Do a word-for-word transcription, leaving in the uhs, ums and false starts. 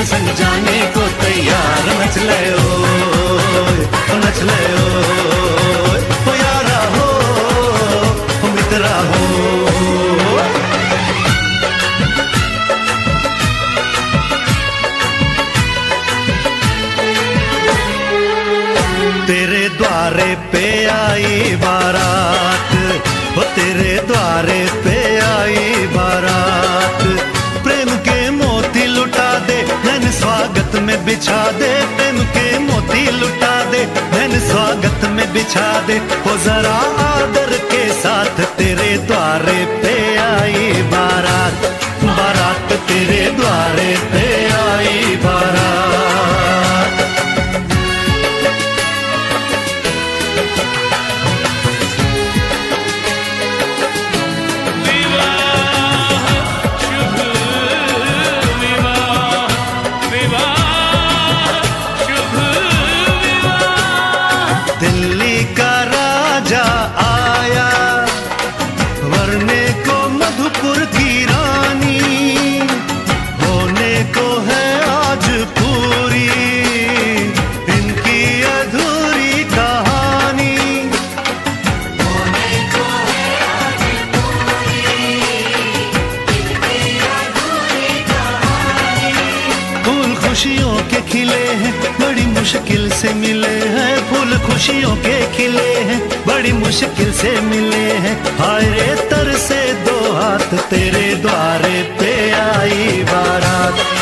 संग जाने को तैयार। नच ले ओ नच ले ओ यारा हो मित्रा हो। तेरे द्वारे पे आई बारात, वो तेरे द्वारे पे आई बारात। प्रेम के मोती लुटा दे नैन स्वागत में बिछा दे, प्रेम के मोती लुटा दे नैन स्वागत में बिछा दे। वो जरा आदर के साथ तेरे द्वारे पे आई बारात, बारात तेरे द्वारे पे आई बारात। दिल्ली का राजा आया वरने को मधुपुर की रानी, होने को है आज पूरी इनकी अधूरी कहानी। होने को है आज पूरी इनकी अधूरी कहानी। फूल खुशियों के खिले हैं बड़ी मुश्किल से मिले हैं, फूल खुशियों के खिले हैं बड़ी मुश्किल से मिले हैं। हाय रे तर से दो हाथ तेरे द्वारे पे आई बारात।